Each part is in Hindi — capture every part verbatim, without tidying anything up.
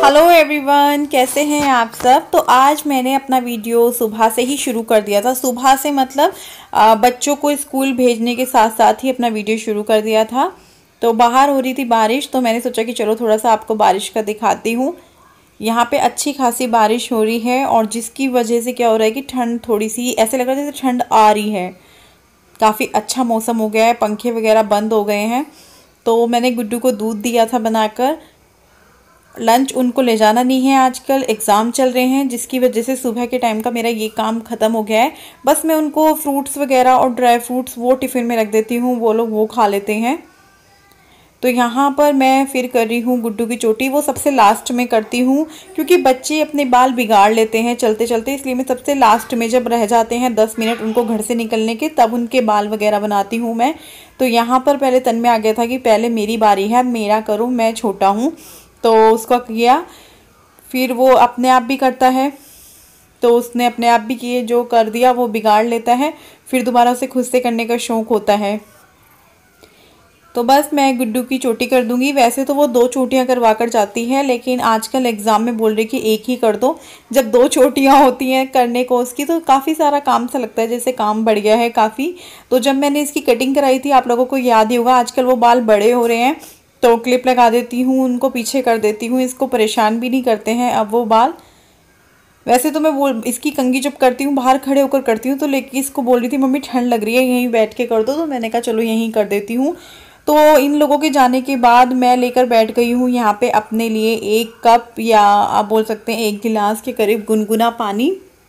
हेलो एवरीवन, कैसे हैं आप सब। तो आज मैंने अपना वीडियो सुबह से ही शुरू कर दिया था। सुबह से मतलब आ, बच्चों को स्कूल भेजने के साथ साथ ही अपना वीडियो शुरू कर दिया था। तो बाहर हो रही थी बारिश, तो मैंने सोचा कि चलो थोड़ा सा आपको बारिश का दिखाती हूँ। यहाँ पे अच्छी खासी बारिश हो रही है और जिसकी वजह से क्या हो रहा है कि ठंड थोड़ी सी ऐसे लग रहा है जैसे ठंड आ रही है। काफ़ी अच्छा मौसम हो गया है, पंखे वगैरह बंद हो गए हैं। तो मैंने गुड्डू को दूध दिया था बनाकर। लंच उनको ले जाना नहीं है, आजकल एग्ज़ाम चल रहे हैं जिसकी वजह से सुबह के टाइम का मेरा ये काम ख़त्म हो गया है। बस मैं उनको फ्रूट्स वगैरह और ड्राई फ्रूट्स वो टिफ़िन में रख देती हूँ, वो लोग वो खा लेते हैं। तो यहाँ पर मैं फिर कर रही हूँ गुड्डू की चोटी। वो सबसे लास्ट में करती हूँ क्योंकि बच्चे अपने बाल बिगाड़ लेते हैं चलते चलते, इसलिए मैं सबसे लास्ट में जब रह जाते हैं दस मिनट उनको घर से निकलने के, तब उनके बाल वगैरह बनाती हूँ मैं। तो यहाँ पर पहले तन में आ गया था कि पहले मेरी बारी है, मेरा करूँ, मैं छोटा हूँ। तो उसका किया, फिर वो अपने आप भी करता है, तो उसने अपने आप भी किए, जो कर दिया वो बिगाड़ लेता है, फिर दोबारा उसे खुद से करने का शौक़ होता है। तो बस मैं गुड्डू की चोटी कर दूंगी। वैसे तो वो दो चोटियां करवा कर जाती है, लेकिन आजकल एग्ज़ाम में बोल रही कि एक ही कर दो। जब दो चोटियां होती हैं करने को उसकी, तो काफ़ी सारा काम सा लगता है, जैसे काम बढ़ गया है काफ़ी। तो जब मैंने इसकी कटिंग कराई थी, आप लोगों को याद ही होगा, आजकल वो बाल बड़े हो रहे हैं तो क्लिप लगा देती हूँ, उनको पीछे कर देती हूँ, इसको परेशान भी नहीं करते हैं अब वो बाल। वैसे तो मैं वो इसकी कंघी जब करती हूँ बाहर खड़े होकर करती हूँ, तो लेकिन इसको बोल रही थी मम्मी ठंड लग रही है यहीं बैठ के कर दो, तो मैंने कहा चलो यहीं कर देती हूँ। तो इन लोगों के जाने के बाद मैं लेकर बैठ गई हूँ यहाँ पे अपने लिए एक कप या आप बोल सकते हैं एक गिलास के करीब गुनगुना पानी।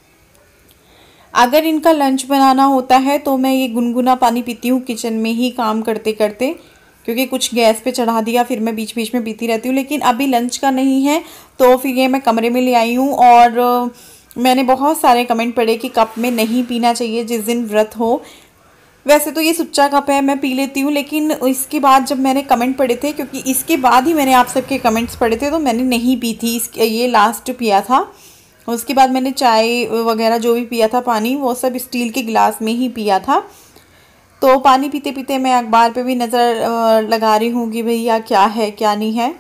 अगर इनका लंच बनाना होता है तो मैं ये गुनगुना पानी पीती हूँ किचन में ही काम करते करते, क्योंकि कुछ गैस पे चढ़ा दिया फिर मैं बीच बीच में पीती रहती हूँ। लेकिन अभी लंच का नहीं है तो फिर ये मैं कमरे में ले आई हूँ। और मैंने बहुत सारे कमेंट पढ़े कि कप में नहीं पीना चाहिए जिस दिन व्रत हो। वैसे तो ये सुच्चा कप है, मैं पी लेती हूँ, लेकिन इसके बाद जब मैंने कमेंट पढ़े थे, क्योंकि इसके बाद ही मैंने आप सबके कमेंट्स पढ़े थे, तो मैंने नहीं पी थी, इस ये लास्ट पिया था। उसके बाद मैंने चाय वगैरह जो भी पिया था पानी, वो सब स्टील के गिलास में ही पिया था। तो पानी पीते पीते मैं अखबार पे भी नज़र लगा रही हूँ कि भैया क्या है क्या नहीं है।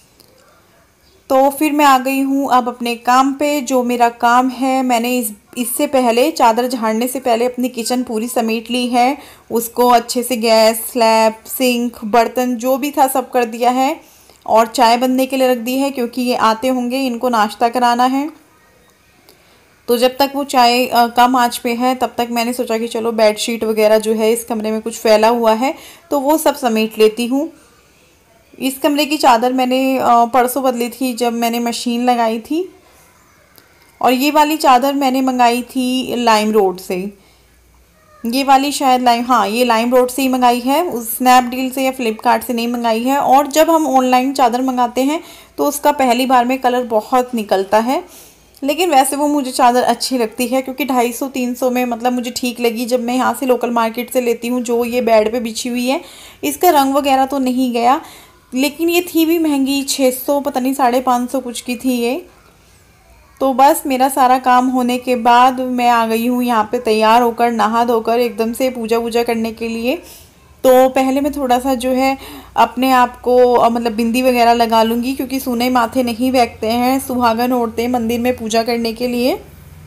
तो फिर मैं आ गई हूँ अब अपने काम पे। जो मेरा काम है, मैंने इस इससे पहले चादर झाड़ने से पहले अपनी किचन पूरी समेट ली है। उसको अच्छे से गैस, स्लैब, सिंक, बर्तन जो भी था सब कर दिया है। और चाय बनने के लिए रख दी है क्योंकि ये आते होंगे, इनको नाश्ता कराना है। तो जब तक वो चाय कम आंच पे है तब तक मैंने सोचा कि चलो बेडशीट वगैरह जो है इस कमरे में कुछ फैला हुआ है तो वो सब समेट लेती हूँ। इस कमरे की चादर मैंने परसों बदली थी जब मैंने मशीन लगाई थी। और ये वाली चादर मैंने मंगाई थी लाइम रोड से। ये वाली शायद लाइम हाँ ये लाइम रोड से ही मंगाई है, उस स्नैपडील से या फ्लिपकार्ट से नहीं मंगाई है। और जब हम ऑनलाइन चादर मंगाते हैं तो उसका पहली बार में कलर बहुत निकलता है, लेकिन वैसे वो मुझे चादर अच्छी लगती है क्योंकि ढाई सौ तीन सौ में मतलब मुझे ठीक लगी जब मैं यहाँ से लोकल मार्केट से लेती हूँ। जो ये बेड पे बिछी हुई है इसका रंग वगैरह तो नहीं गया, लेकिन ये थी भी महंगी, छः सौ पता नहीं साढ़े पाँच सौ कुछ की थी ये। तो बस मेरा सारा काम होने के बाद मैं आ गई हूँ यहाँ पे तैयार होकर, नहा धोकर एकदम से पूजा वूजा करने के लिए। तो पहले मैं थोड़ा सा जो है अपने आप को मतलब बिंदी वगैरह लगा लूँगी, क्योंकि सूने माथे नहीं बैठते हैं, सुहागन ओढ़ते हैं मंदिर में पूजा करने के लिए।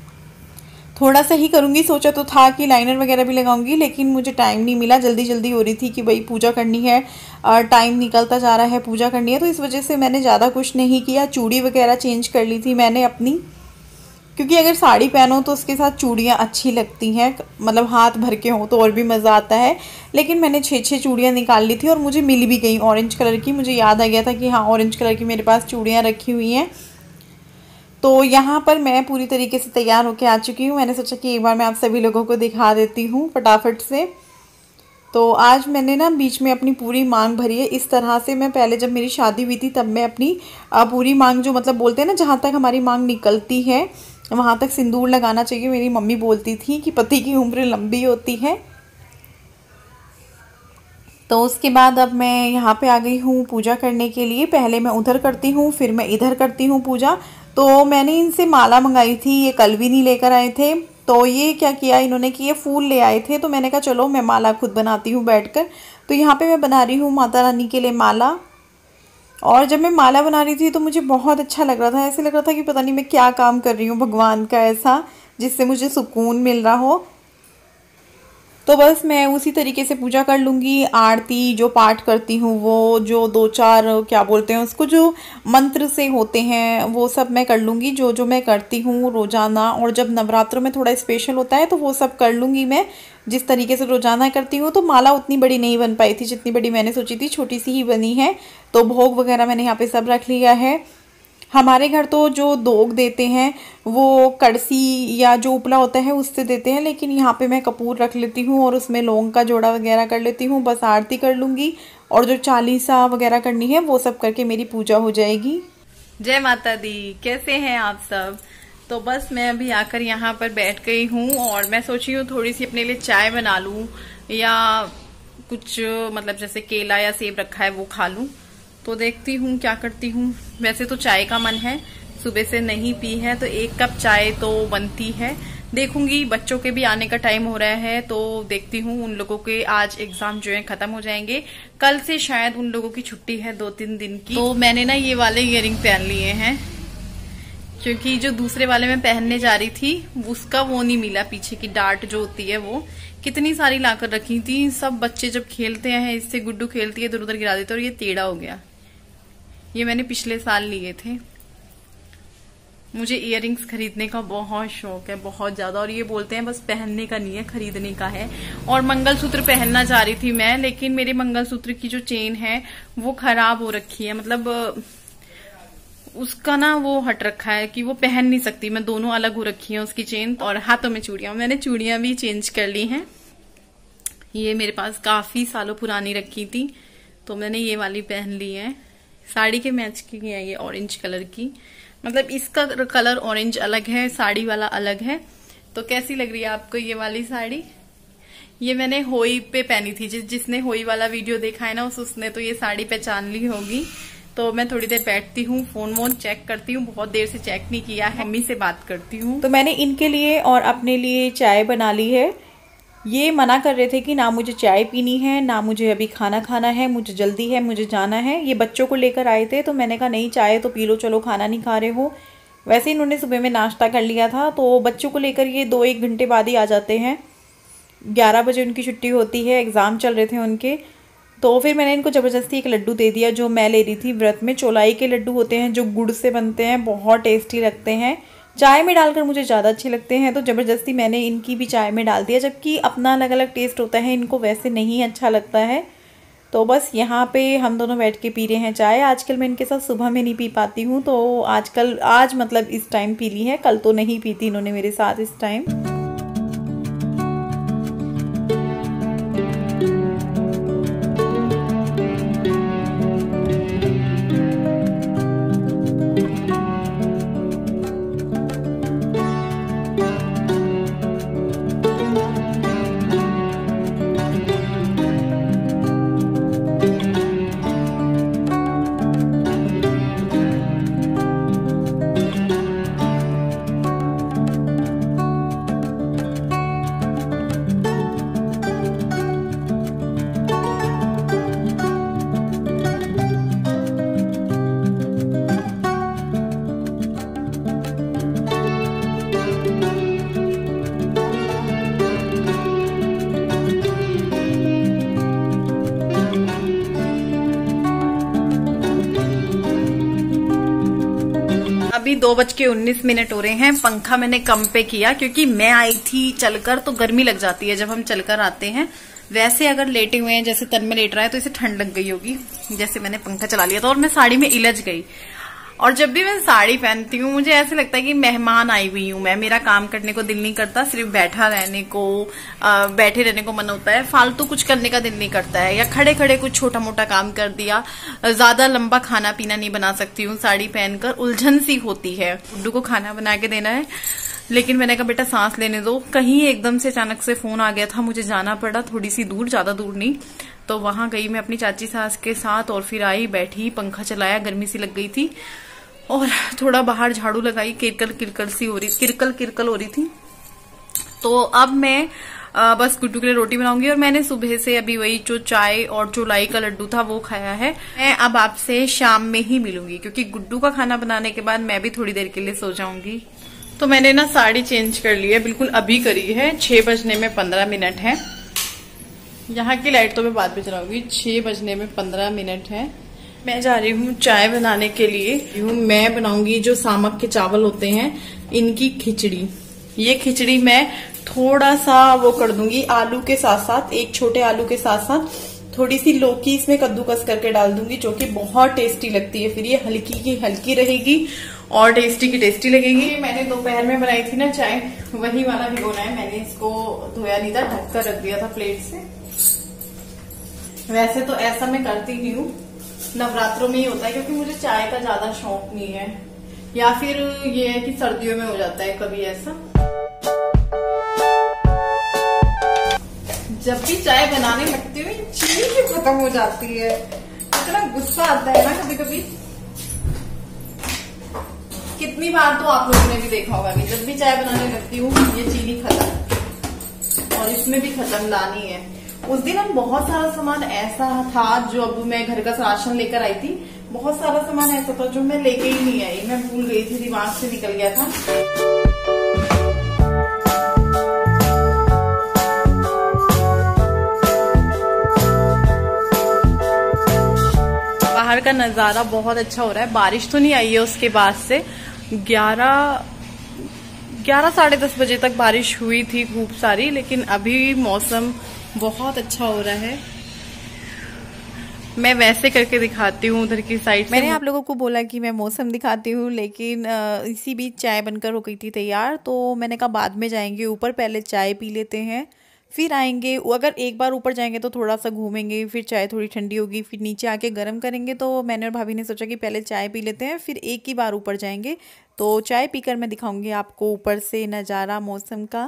थोड़ा सा ही करूँगी, सोचा तो था कि लाइनर वगैरह भी लगाऊंगी, लेकिन मुझे टाइम नहीं मिला, जल्दी जल्दी हो रही थी कि भाई पूजा करनी है, टाइम निकलता जा रहा है, पूजा करनी है, तो इस वजह से मैंने ज़्यादा कुछ नहीं किया। चूड़ी वगैरह चेंज कर ली थी मैंने अपनी, क्योंकि अगर साड़ी पहनो तो उसके साथ चूड़ियाँ अच्छी लगती हैं, मतलब हाथ भर के हों तो और भी मज़ा आता है। लेकिन मैंने छः छः चूड़ियाँ निकाल ली थी और मुझे मिल भी गई ऑरेंज कलर की। मुझे याद आ गया था कि हाँ ऑरेंज कलर की मेरे पास चूड़ियाँ रखी हुई हैं। तो यहाँ पर मैं पूरी तरीके से तैयार होकर आ चुकी हूँ। मैंने सोचा कि एक बार मैं आप सभी लोगों को दिखा देती हूँ फटाफट से। तो आज मैंने ना बीच में अपनी पूरी मांग भरी है इस तरह से। मैं पहले जब मेरी शादी हुई थी तब मैं अपनी पूरी मांग, जो मतलब बोलते हैं ना जहाँ तक हमारी मांग निकलती है वहाँ तक सिंदूर लगाना चाहिए। मेरी मम्मी बोलती थी कि पति की उम्र लंबी होती है। तो उसके बाद अब मैं यहाँ पे आ गई हूँ पूजा करने के लिए। पहले मैं उधर करती हूँ फिर मैं इधर करती हूँ पूजा। तो मैंने इनसे माला मंगाई थी, ये कल भी नहीं लेकर आए थे। तो ये क्या किया इन्होंने कि ये फूल ले आए थे, तो मैंने कहा चलो मैं माला खुद बनाती हूँ बैठकर। तो यहाँ पे मैं बना रही हूँ माता रानी के लिए माला। और जब मैं माला बना रही थी तो मुझे बहुत अच्छा लग रहा था, ऐसे लग रहा था कि पता नहीं मैं क्या काम कर रही हूँ भगवान का ऐसा, जिससे मुझे सुकून मिल रहा हो। तो बस मैं उसी तरीके से पूजा कर लूँगी। आरती जो पाठ करती हूँ वो जो दो चार क्या बोलते हैं उसको, जो मंत्र से होते हैं वो सब मैं कर लूँगी, जो जो मैं करती हूँ रोज़ाना। और जब नवरात्रों में थोड़ा स्पेशल होता है तो वो सब कर लूँगी मैं, जिस तरीके से रोज़ाना करती हूँ। तो माला उतनी बड़ी नहीं बन पाई थी जितनी बड़ी मैंने सोची थी, छोटी सी ही बनी है। तो भोग वगैरह मैंने यहाँ पे सब रख लिया है। हमारे घर तो जो दोग देते हैं वो कड़सी या जो उपला होता है उससे देते हैं, लेकिन यहाँ पे मैं कपूर रख लेती हूँ और उसमें लौंग का जोड़ा वगैरह कर लेती हूँ। बस आरती कर लूँगी और जो चालीसा वगैरह करनी है वो सब करके मेरी पूजा हो जाएगी। जय माता दी, कैसे हैं आप सब। तो बस मैं अभी आकर यहाँ पर बैठ गई हूँ और मैं सोची हूँ थोड़ी सी अपने लिए चाय बना लूँ, या कुछ मतलब जैसे केला या सेब रखा है वो खा लूँ। तो देखती हूँ क्या करती हूँ। वैसे तो चाय का मन है, सुबह से नहीं पी है, तो एक कप चाय तो बनती है। देखूंगी, बच्चों के भी आने का टाइम हो रहा है तो देखती हूँ। उन लोगों के आज एग्जाम जो है खत्म हो जाएंगे, कल से शायद उन लोगों की छुट्टी है दो तीन दिन की। तो मैंने ना ये वाले इयररिंग पहन लिए हैं, क्योंकि जो दूसरे वाले मैं पहनने जा रही थी उसका वो नहीं मिला, पीछे की डार्ट जो होती है वो। कितनी सारी लाकर रखी थी, सब बच्चे जब खेलते हैं इससे, गुड्डू खेलती है इधर उधर गिरा देते और ये टेढ़ा हो गया। ये मैंने पिछले साल लिए थे। मुझे इयररिंग्स खरीदने का बहुत शौक है, बहुत ज्यादा। और ये बोलते हैं बस पहनने का नहीं है, खरीदने का है। और मंगलसूत्र पहनना चाह रही थी मैं, लेकिन मेरे मंगलसूत्र की जो चेन है वो खराब हो रखी है, मतलब उसका ना वो हट रखा है कि वो पहन नहीं सकती मैं, दोनों अलग हो रखी है उसकी चेन। और हाथों में चूड़ियां, मैंने चूड़ियां भी चेंज कर ली हैं। ये मेरे पास काफी सालों पुरानी रखी थी तो मैंने ये वाली पहन ली है। साड़ी के मैच की है ये, ऑरेंज कलर की, मतलब इसका कलर ऑरेंज अलग है, साड़ी वाला अलग है। तो कैसी लग रही है आपको ये वाली साड़ी। ये मैंने होई पे पहनी थी, जिस जिसने होई वाला वीडियो देखा है ना उस उसने तो ये साड़ी पहचान ली होगी। तो मैं थोड़ी देर बैठती हूँ, फोन वोन चेक करती हूँ, बहुत देर से चेक नहीं किया है, मम्मी से बात करती हूँ। तो मैंने इनके लिए और अपने लिए चाय बना ली है। ये मना कर रहे थे कि ना मुझे चाय पीनी है, ना मुझे अभी खाना खाना है, मुझे जल्दी है, मुझे जाना है। ये बच्चों को लेकर आए थे तो मैंने कहा नहीं, चाय तो पी लो, चलो खाना नहीं खा रहे हो। वैसे इन्होंने सुबह में नाश्ता कर लिया था, तो बच्चों को लेकर ये दो एक घंटे बाद ही आ जाते हैं। ग्यारह बजे उनकी छुट्टी होती है, एग्ज़ाम चल रहे थे उनके। तो फिर मैंने इनको ज़बरदस्ती एक लड्डू दे दिया जो मैं ले रही थी व्रत में। चौलाई के लड्डू होते हैं जो गुड़ से बनते हैं, बहुत टेस्टी लगते हैं, चाय में डालकर मुझे ज़्यादा अच्छे लगते हैं। तो ज़बरदस्ती मैंने इनकी भी चाय में डाल दिया, जबकि अपना अलग अलग टेस्ट होता है, इनको वैसे नहीं अच्छा लगता है। तो बस यहाँ पे हम दोनों बैठ के पी रहे हैं चाय। आजकल मैं इनके साथ सुबह में नहीं पी पाती हूँ, तो आजकल आज मतलब इस टाइम पी ली है, कल तो नहीं पी थी इन्होंने मेरे साथ इस टाइम। अभी दो बज के उन्नीस मिनट हो रहे हैं। पंखा मैंने कम पे किया क्योंकि मैं आई थी चलकर, तो गर्मी लग जाती है जब हम चलकर आते हैं। वैसे अगर लेटे हुए हैं, जैसे तन में लेट रहा है, तो इसे ठंड लग गई होगी। जैसे मैंने पंखा चला लिया था और मैं साड़ी में इलझ गई। और जब भी मैं साड़ी पहनती हूँ मुझे ऐसे लगता है कि मेहमान आई हुई हूँ मैं। मेरा काम करने को दिल नहीं करता, सिर्फ बैठा रहने को आ, बैठे रहने को मन होता है। फालतू कुछ करने का दिल नहीं करता है, या खड़े खड़े कुछ छोटा मोटा काम कर दिया। ज्यादा लंबा खाना पीना नहीं बना सकती हूँ साड़ी पहनकर, उलझन सी होती है। गुड्डू को खाना बना के देना है, लेकिन मैंने कहा बेटा सांस लेने दो। कहीं एकदम से अचानक से फोन आ गया था, मुझे जाना पड़ा थोड़ी सी दूर, ज्यादा दूर नहीं। तो वहां गई मैं अपनी चाची सास के साथ और फिर आई, बैठी, पंखा चलाया, गर्मी सी लग गई थी। और थोड़ा बाहर झाड़ू लगाई, किरकल किरकल सी हो रही किरकल किरकल हो रही थी। तो अब मैं आ, बस गुड्डू के लिए रोटी बनाऊंगी। और मैंने सुबह से अभी वही जो चाय और जो लाई का लड्डू था वो खाया है। मैं अब आपसे शाम में ही मिलूंगी, क्योंकि गुड्डू का खाना बनाने के बाद मैं भी थोड़ी देर के लिए सो जाऊंगी। तो मैंने ना साड़ी चेंज कर ली है, बिल्कुल अभी करी है। छह बजने में पंद्रह मिनट है। यहाँ की लाइट तो मैं बाद में चलाऊंगी। छह बजने में पंद्रह मिनट है। मैं जा रही हूँ चाय बनाने के लिए। मैं बनाऊंगी जो सामक के चावल होते हैं, इनकी खिचड़ी। ये खिचड़ी मैं थोड़ा सा वो कर दूंगी आलू के साथ साथ, एक छोटे आलू के साथ साथ थोड़ी सी लौकी इसमें कद्दूकस करके डाल दूंगी, जो कि बहुत टेस्टी लगती है। फिर ये हल्की की हल्की रहेगी और टेस्टी की टेस्टी लगेगी। मैंने दोपहर में बनाई थी ना चाय, वही वाला भिगोना है। मैंने इसको धोया नहीं था, ढक कर रख दिया था प्लेट से। वैसे तो ऐसा मैं करती नहीं हूँ, नवरात्रों में ही होता है, क्योंकि मुझे चाय का ज्यादा शौक नहीं है, या फिर ये है कि सर्दियों में हो जाता है कभी ऐसा। जब भी चाय बनाने लगती हूँ चीनी भी खत्म हो जाती है, इतना गुस्सा आता है ना कभी कभी। कितनी बार तो आप लोगों ने भी देखा होगा कि जब भी चाय बनाने लगती हूँ ये चीनी खत्म, और इसमें भी खत्म लानी है। उस दिन हम बहुत सारा सामान ऐसा था, जो अब मैं घर का राशन लेकर आई थी, बहुत सारा सामान ऐसा था जो मैं लेके ही नहीं आई, मैं भूल गई थी, दिमाग से निकल गया था। बाहर का नजारा बहुत अच्छा हो रहा है। बारिश तो नहीं आई है उसके बाद से। ग्यारह ग्यारह साढ़े दस बजे तक बारिश हुई थी खूब सारी, लेकिन अभी मौसम बहुत अच्छा हो रहा है। मैं वैसे करके दिखाती हूँ उधर की साइड से। मैंने आप लोगों को बोला कि मैं मौसम दिखाती हूँ, लेकिन इसी बीच चाय बनकर हो गई थी तैयार। तो मैंने कहा बाद में जाएंगे ऊपर, पहले चाय पी लेते हैं फिर आएंगे। अगर एक बार ऊपर जाएंगे तो थोड़ा सा घूमेंगे, फिर चाय थोड़ी ठंडी होगी, फिर नीचे आके गर्म करेंगे। तो मैंने और भाभी ने सोचा कि पहले चाय पी लेते हैं, फिर एक ही बार ऊपर जाएंगे। तो चाय पीकर मैं दिखाऊंगी आपको ऊपर से नज़ारा मौसम का।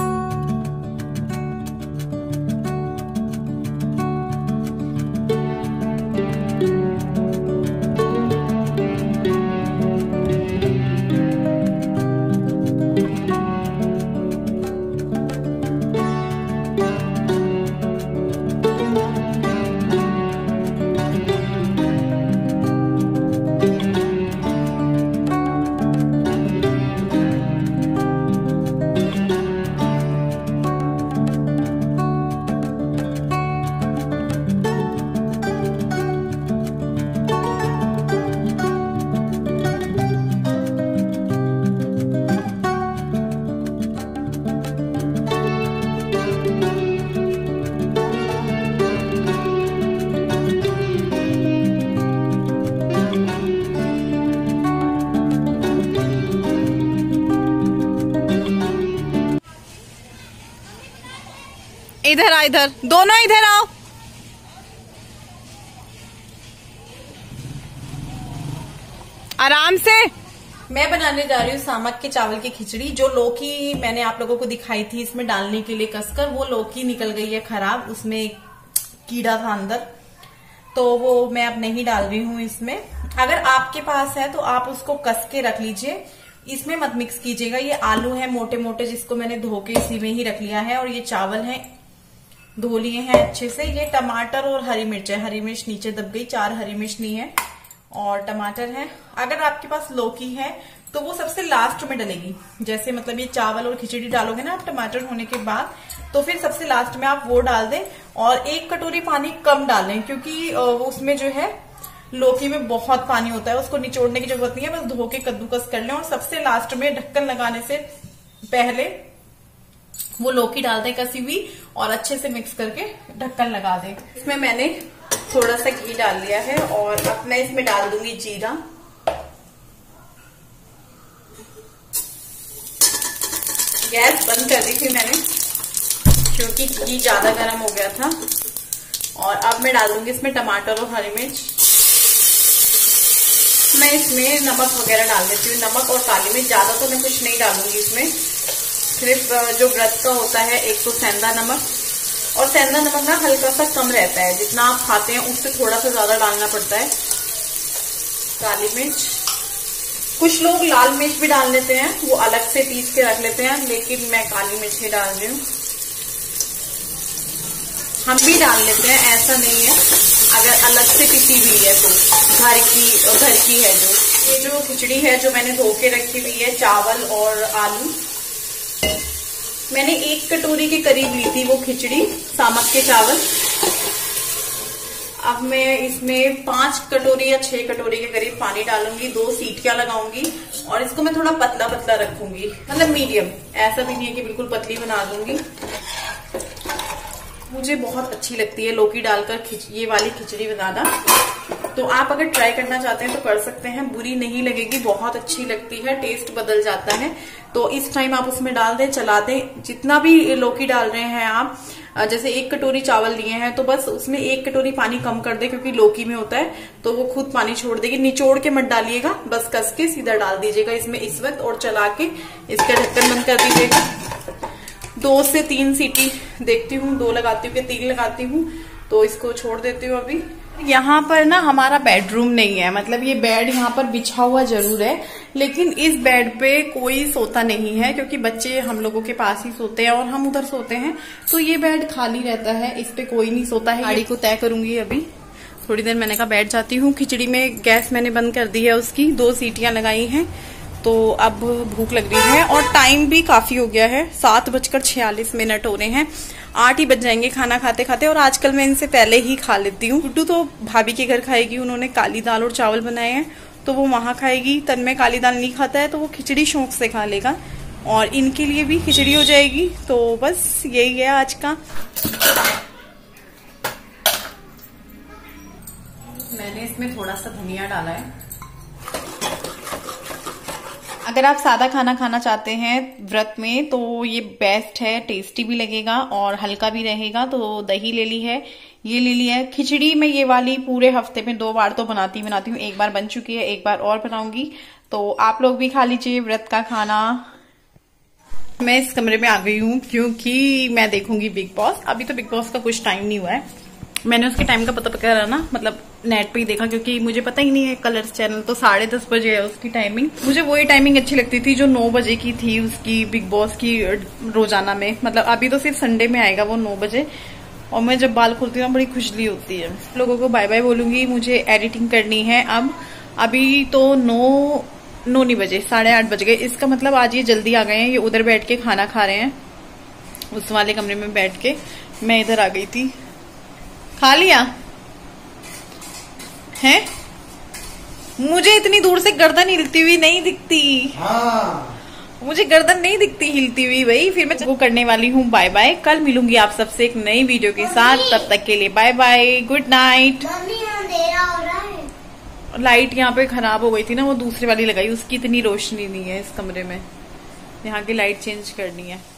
इधर आ, इधर दोनों इधर आओ। आराम से। मैं बनाने जा रही हूँ सामक के चावल की खिचड़ी। जो लौकी मैंने आप लोगों को दिखाई थी इसमें डालने के लिए कसकर, वो लौकी निकल गई है खराब, उसमें कीड़ा था अंदर, तो वो मैं अब नहीं डाल रही हूँ इसमें। अगर आपके पास है तो आप उसको कस के रख लीजिए, इसमें मत मिक्स कीजिएगा। ये आलू है मोटे मोटे, जिसको मैंने धो के इसी में ही रख लिया है, और ये चावल है धो लिए हैं अच्छे से। ये टमाटर और हरी मिर्च है, हरी मिर्च नीचे दब गई, चार हरी मिर्च ली है, और टमाटर है। अगर आपके पास लौकी है तो वो सबसे लास्ट में डलेगी। जैसे मतलब ये चावल और खिचड़ी डालोगे ना आप टमाटर होने के बाद, तो फिर सबसे लास्ट में आप वो डाल दें। और एक कटोरी पानी कम डालें, क्योंकि उसमें जो है लौकी में बहुत पानी होता है, उसको निचोड़ने की जरूरत नहीं है, बस धो के कद्दूकस कर लें। और सबसे लास्ट में ढक्कन लगाने से पहले वो लौकी डाल दें कसी हुई, और अच्छे से मिक्स करके ढक्कन लगा दें। इसमें मैंने थोड़ा सा घी डाल लिया है, और अब मैं इसमें डाल दूंगी जीरा। गैस बंद कर दी थी मैंने, क्योंकि घी ज्यादा गर्म हो गया था। और अब मैं डाल दूंगी इसमें टमाटर और हरी मिर्च। मैं इसमें नमक वगैरह डाल देती हूँ, नमक और काली मिर्च। ज्यादा तो मैं कुछ नहीं डालूंगी इसमें, सिर्फ जो व्रत का होता है एक तो सेंधा नमक, और सेंधा नमक ना हल्का सा कम रहता है, जितना आप खाते हैं उससे थोड़ा सा ज्यादा डालना पड़ता है। काली मिर्च, कुछ लोग लाल मिर्च भी डाल लेते हैं, वो अलग से पीस के रख लेते हैं, लेकिन मैं काली मिर्च ही डाल रही हूँ। हम भी डाल लेते हैं, ऐसा नहीं है, अगर अलग से पिसी हुई है तो घर की घर की है जो। ये जो खिचड़ी है जो मैंने धो के रखी हुई है, चावल और आलू, मैंने एक कटोरी के करीब ली थी वो खिचड़ी सामक के चावल। अब मैं इसमें पांच कटोरी या छह कटोरी के करीब पानी डालूंगी, दो सीटियां लगाऊंगी और इसको मैं थोड़ा पतला पतला रखूंगी, मतलब मीडियम, ऐसा भी नहीं है कि बिल्कुल पतली बना दूंगी। मुझे बहुत अच्छी लगती है लौकी डालकर ये वाली खिचड़ी बनाना, तो आप अगर ट्राई करना चाहते हैं तो कर सकते हैं, बुरी नहीं लगेगी, बहुत अच्छी लगती है, टेस्ट बदल जाता है। तो इस टाइम आप उसमें डाल दें, चला दें, जितना भी लौकी डाल रहे हैं आप, जैसे एक कटोरी चावल लिए हैं तो बस उसमें एक कटोरी पानी कम कर दे, क्योंकि लौकी में होता है तो वो खुद पानी छोड़ देगी। निचोड़ के मत डालिएगा, बस कस के सीधा डाल दीजिएगा इसमें इस वक्त और चला के इसका ढक्कन बंद कर दीजिएगा। दो से तीन सीटी देखती हूँ, दो लगाती हूँ कि तीन लगाती हूँ, तो इसको छोड़ देती हूँ अभी। यहाँ पर ना हमारा बेडरूम नहीं है, मतलब ये बेड यहाँ पर बिछा हुआ जरूर है, लेकिन इस बेड पे कोई सोता नहीं है, क्योंकि बच्चे हम लोगों के पास ही सोते हैं और हम उधर सोते हैं, तो ये बेड खाली रहता है, इस पे कोई नहीं सोता है। गाड़ी को तय करूंगी अभी थोड़ी देर, मैंने कहा बैठ जाती हूँ। खिचड़ी में गैस मैंने बंद कर दी है, उसकी दो सीटियां लगाई हैं, तो अब भूख लग रही है और टाइम भी काफी हो गया है, सात बजकर छियालीस मिनट हो रहे हैं, आठ ही बज जाएंगे खाना खाते खाते। और आजकल मैं इनसे पहले ही खा लेती हूँ। गुड्डू तो भाभी के घर खाएगी, उन्होंने काली दाल और चावल बनाए हैं तो वो वहां खाएगी। तन्मय काली दाल नहीं खाता है तो वो खिचड़ी शौक से खा लेगा, और इनके लिए भी खिचड़ी हो जाएगी। तो बस यही है आज का। मैंने इसमें थोड़ा सा धनिया डाला है। अगर आप सादा खाना खाना चाहते हैं व्रत में तो ये बेस्ट है, टेस्टी भी लगेगा और हल्का भी रहेगा। तो दही ले ली है, ये ले ली है। खिचड़ी में ये वाली पूरे हफ्ते में दो बार तो बनाती बनाती हूँ, एक बार बन चुकी है, एक बार और बनाऊंगी, तो आप लोग भी खा लीजिए व्रत का खाना। मैं इस कमरे में आ गई हूँ क्योंकि मैं देखूंगी बिग बॉस। अभी तो बिग बॉस का कुछ टाइम नहीं हुआ है, मैंने उसके टाइम का पता करा ना, मतलब नेट पे ही देखा, क्योंकि मुझे पता ही नहीं है कलर्स चैनल तो साढ़े दस बजे है उसकी टाइमिंग। मुझे वही टाइमिंग अच्छी लगती थी जो नौ बजे की थी उसकी, बिग बॉस की रोजाना में। मतलब अभी तो सिर्फ संडे में आएगा वो नौ बजे, और मैं जब बाल खोलती हूँ बड़ी खुजली होती है। लोगों को बाय बाय बोलूंगी, मुझे एडिटिंग करनी है अब। अभी तो नौ नौ नहीं बजे, साढ़े आठ बज गए। इसका मतलब आज ये जल्दी आ गए हैं, ये उधर बैठ के खाना खा रहे हैं उस वाले कमरे में बैठ के, मैं इधर आ गई थी। खा लिया है? मुझे इतनी दूर से गर्दन हिलती हुई नहीं दिखती। हाँ। मुझे गर्दन नहीं दिखती हिलती हुई भाई। फिर मैं वो करने वाली हूँ बाय बाय। कल मिलूंगी आप सबसे एक नई वीडियो के साथ, तब तक के लिए bye bye, good night. Light यहाँ पे खराब हो गई थी ना, वो दूसरी वाली लगाई, उसकी इतनी रोशनी नहीं है इस कमरे में, यहाँ की लाइट चेंज करनी है।